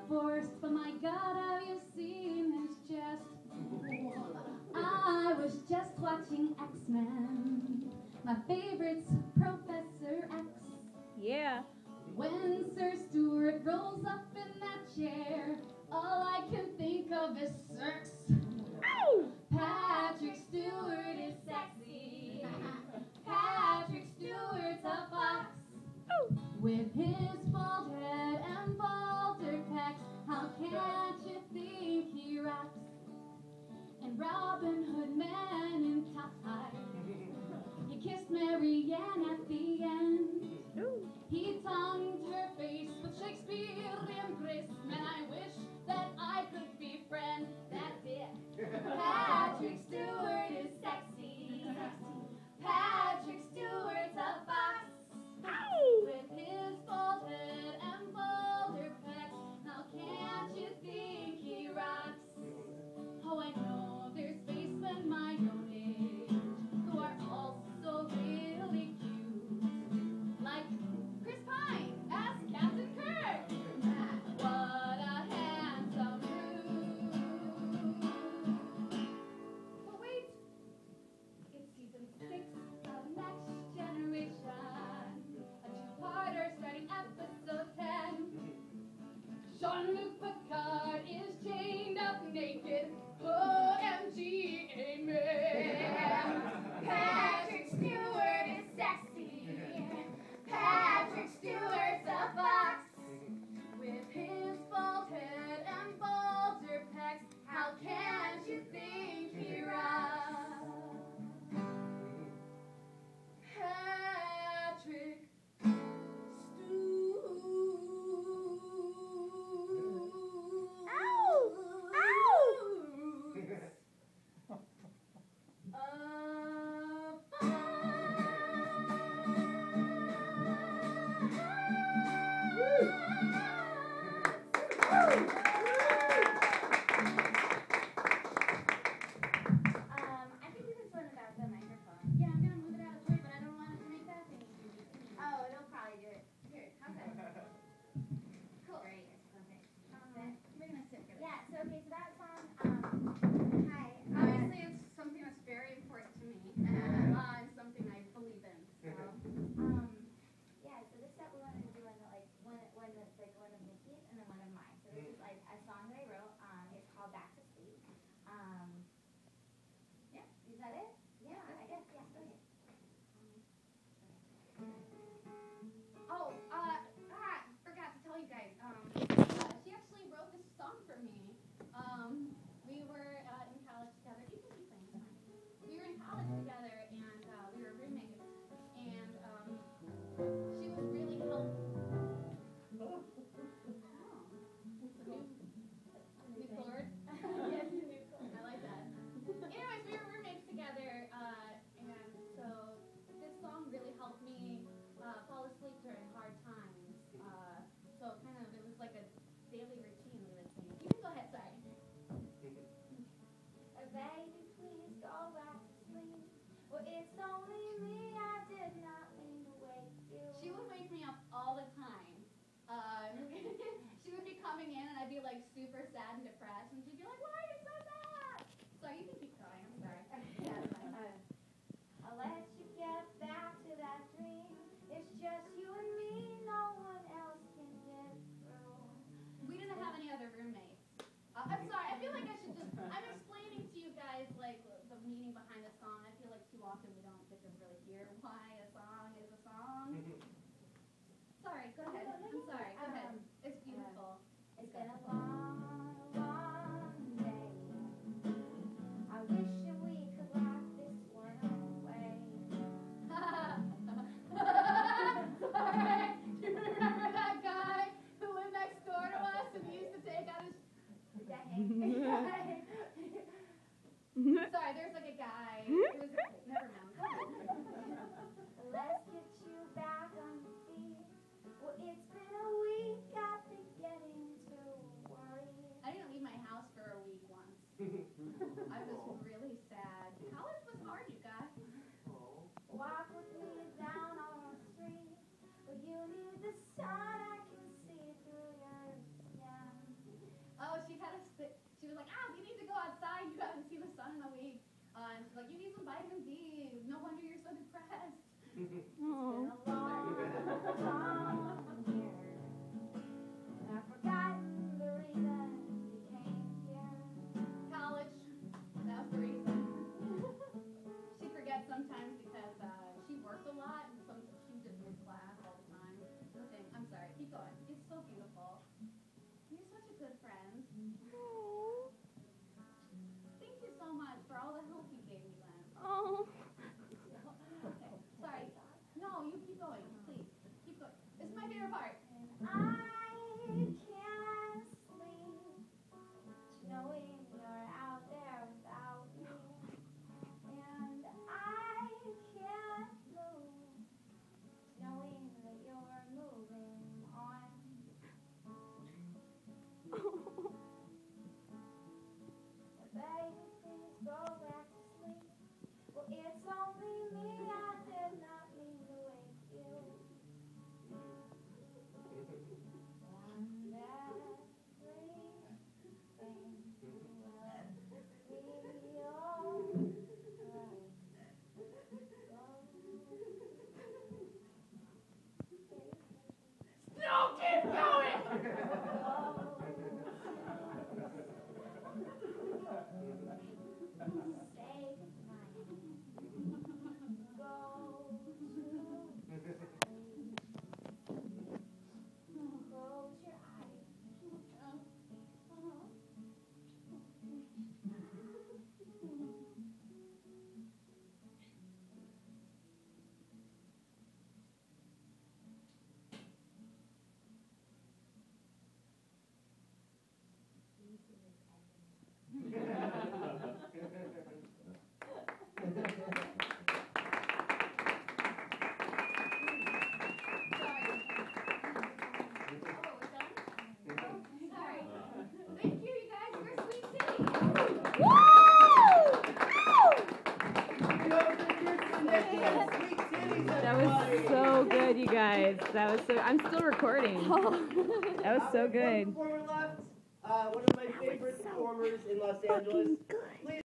force, but my God, have you seen his chest? I was just watching X-Men. My favorite's Professor X. Yeah. When Sir Stuart rolls up in that chair, all I can think of is sex. Ow! Patrick Stewart is sexy. Patrick Stewart's a fox. Oh. With his bald head and balder pecs, how can't you think he rocks? And Robin Hood man in tie, he kissed Mary Ann at the end. Ooh. He tongued her face with Shakespearean grace. Man, I wish that I could befriend that dick. Patrick Stewart is sexy. Patrick Stewart's a fox. Ow! With his bald head and bolder pecs, how can't you think he rocks? Oh, I know there's spacemen my own age who are also really cute, like Chris Pine as Captain Kirk. What a handsome dude! But wait, it's season 6 of Next Generation, a two-parter starting episode 10. Jean-Luc Picard is chained up naked. OMG, amen. Patrick Stewart is sexy. Patrick Stewart's a fox. With his bald head and balder pecs, how can't you think he rocks? Patrick Stewart. Ow! I think this is one about the microphone. Yeah, I'm gonna move it out of the way, but I don't want it to make that thing. Oh, it'll probably do it. Here, how's that? Cool. Great, it's perfect. We're gonna sit together. Yeah, so okay, so that song, hi. Obviously, it's something that's very important to me, and something I believe in. So, Yeah, so this set we wanted to do one that's like one of Nikki's and then one of mine. So this is like a song that I wrote. It's called Back to Sleep. yeah. Is that it? Yeah, I guess. Yeah, go ahead. Oh, forgot to tell you guys. She actually wrote this song for me. We were in college together. You can keep playing, it's fine. We were in college together, and we were roommates. And she was really helpful. Oh, it's a new chord. Yes, you do. I like that. Anyways, we were roommates together, and so this song really helped me fall asleep during hard times. So it was like a daily routine we would sing. You can go ahead, sorry. Baby, please go back to sleep. Well, it's only me, I did not mean to wake you. She would wake me up all the time. She would be coming in, and I'd be like super sad and depressed, and she'd be like, "Why are you so sad?" Sorry, you can keep crying. I'm sorry. Yeah, it's fine. I'll let you get back to that dream. It's just you and me, no one else can get through. We didn't have any other roommates. I'm sorry. I feel like I should just. I'm explaining to you guys like the meaning behind the song. I feel like too often we don't get to really hear why a song is a song. Sorry. Go ahead. I'm sorry. Go ahead. It's beautiful. It's been a long, long Oh. It's been a long year, and I've forgotten the reason you came here. College. That was the reason. She forgets sometimes because she works a lot and she just misses class all the time. Okay, I'm sorry. Keep going. It's so beautiful. You're such a good friend. Oh. Thank you so much for all the help you gave me then. Oh. Okay, sorry. No, you keep going, please. Keep going. This is my favorite part. I can't sleep knowing you're out there without me, and I can't move knowing that you're moving on. But baby, please go back to sleep. Well, it's only me. I did not mean to wake you. And everything will be alright. No, keep going. Say goodnight. Go to sleep. Close your eyes. Sorry. Oh, we're done? Oh, sorry. Thank you, you guys. We're Sweet City. That was so good, you guys. That was so. I'm still recording. That was so good. One performer left. One of my favorite performers in Los Angeles.